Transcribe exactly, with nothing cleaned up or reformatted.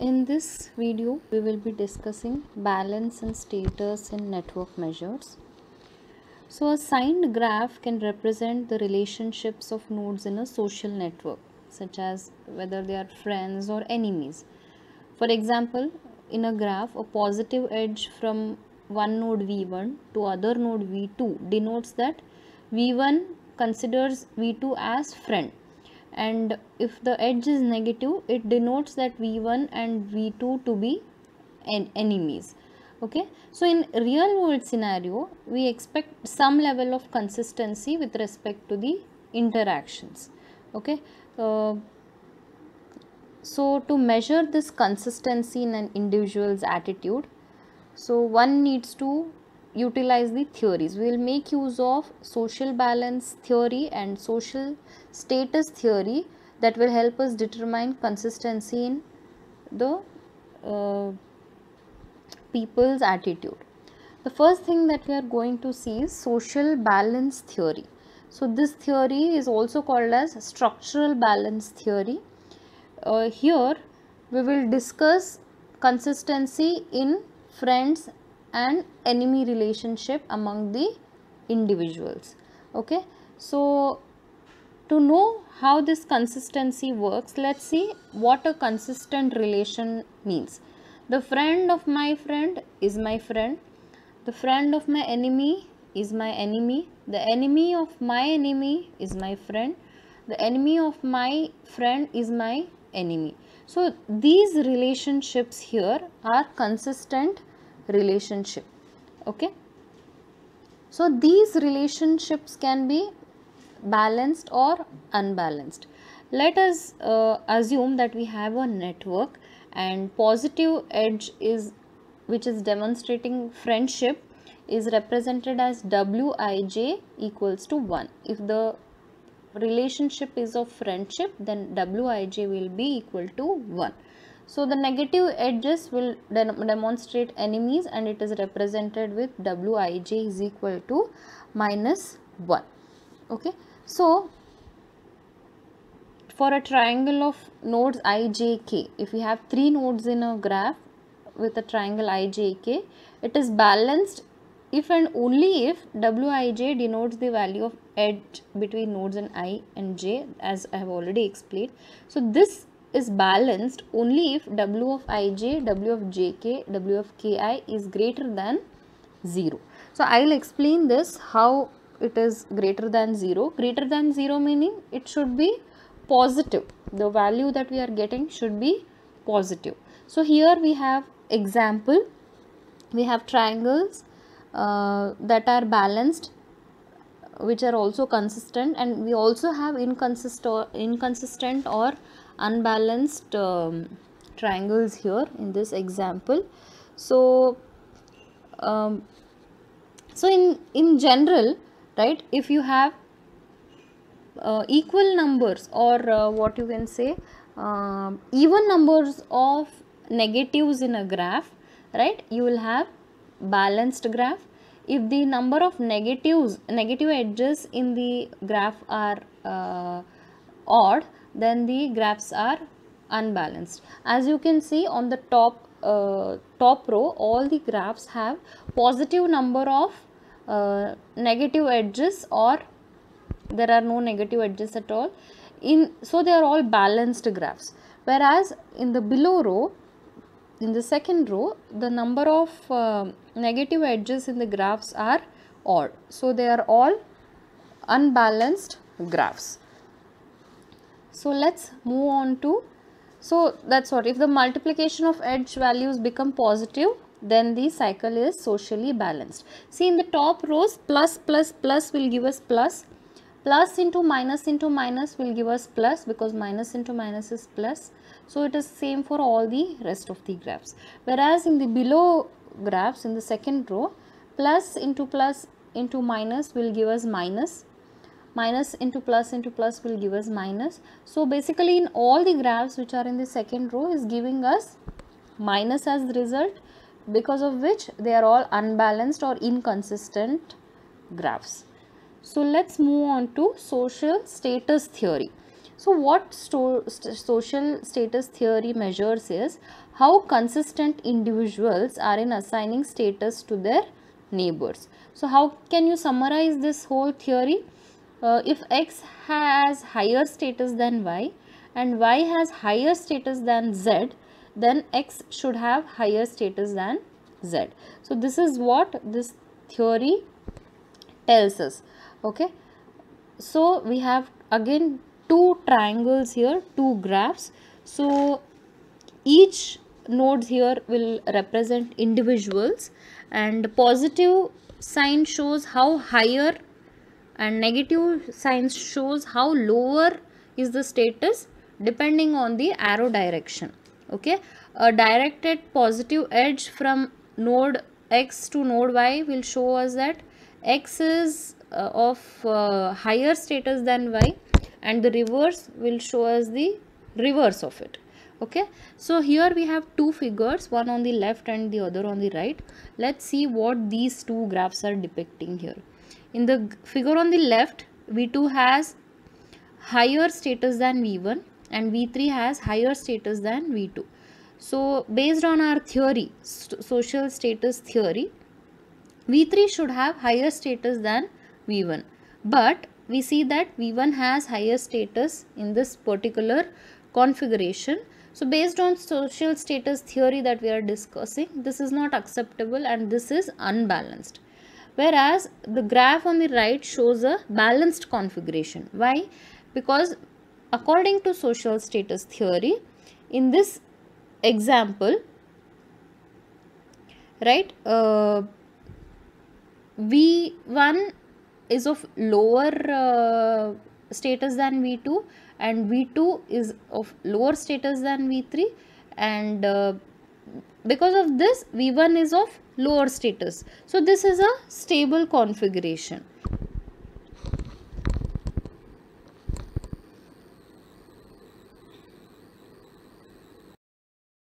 In this video, we will be discussing balance and status in network measures. So, a signed graph can represent the relationships of nodes in a social network, such as whether they are friends or enemies. For example, in a graph, a positive edge from one node V one to other node V two denotes that V one considers V two as friend, and if the edge is negative, it denotes that V one and V two to be en enemies. Okay, so in real world scenario, we expect some level of consistency with respect to the interactions. Okay, uh, so to measure this consistency in an individual's attitude, so one needs to utilize the theories. We will make use of social balance theory and social status theory that will help us determine consistency in the uh, people's attitude. The first thing that we are going to see is social balance theory. So this theory is also called as structural balance theory. Uh, here we will discuss consistency in friends and enemy relationship among the individuals. Okay, so to know how this consistency works, let's see what a consistent relation means. The friend of my friend is my friend, the friend of my enemy is my enemy, the enemy of my enemy is my friend, the enemy of my friend is my enemy. So these relationships here are consistent relationship. Okay, so these relationships can be balanced or unbalanced. Let us uh, assume that we have a network and positive edge is which is demonstrating friendship is represented as Wij equals to one. If the relationship is of friendship, then Wij will be equal to one. So the negative edges will de demonstrate enemies, and it is represented with Wij is equal to minus one. Okay, so for a triangle of nodes I J K, if we have three nodes in a graph with a triangle I J K, it is balanced if and only if Wij denotes the value of edge between nodes in I and J, as I have already explained. So this is balanced only if W of Ij, W of Jk, W of Ki is greater than zero. So I will explain this how it is greater than zero. Greater than zero meaning it should be positive. The value that we are getting should be positive. So here we have example. We have triangles uh, that are balanced, which are also consistent, and we also have inconsistent or, inconsistent or unbalanced um, triangles here in this example. So um, so in in general, right, if you have uh, equal numbers or uh, what you can say uh, even numbers of negatives in a graph, right, you will have balanced graph. If the number of negatives negative edges in the graph are uh, odd, then the graphs are unbalanced. As you can see on the top uh, top row, all the graphs have positive number of uh, negative edges, or there are no negative edges at all in, so they are all balanced graphs. Whereas in the below row, in the second row, the number of uh, negative edges in the graphs are odd, so they are all unbalanced graphs. So let's move on to, so that's what, if the multiplication of edge values become positive, then the cycle is socially balanced. See, in the top rows, plus plus plus will give us plus, plus into minus into minus will give us plus, because minus into minus is plus. So it is same for all the rest of the graphs. Whereas in the below graphs, in the second row, plus into plus into minus will give us minus, minus into plus into plus will give us minus. So basically in all the graphs which are in the second row is giving us minus as the result, because of which they are all unbalanced or inconsistent graphs. So let's move on to social status theory. So what sto- st- social status theory measures is how consistent individuals are in assigning status to their neighbors. So how can you summarize this whole theory? Uh, if X has higher status than Y and Y has higher status than Z, then X should have higher status than Z. So this is what this theory tells us. Okay, so we have again two triangles here, two graphs. So each nodes here will represent individuals, and positive sign shows how higher and negative signs shows how lower is the status depending on the arrow direction. Okay, a directed positive edge from node X to node Y will show us that X is uh, of uh, higher status than Y, and the reverse will show us the reverse of it. Okay, so here we have two figures, one on the left and the other on the right. Let's see what these two graphs are depicting here. In the figure on the left, V two has higher status than V one and V three has higher status than V two. So based on our theory, st- social status theory, V three should have higher status than V one, but we see that V one has higher status in this particular configuration. So based on social status theory that we are discussing, this is not acceptable and this is unbalanced. Whereas the graph on the right shows a balanced configuration. Why? Because according to social status theory, in this example, right, uh, V one is of lower uh, status than V two and V two is of lower status than V three, and uh, because of this V one is of lower status. So this is a stable configuration.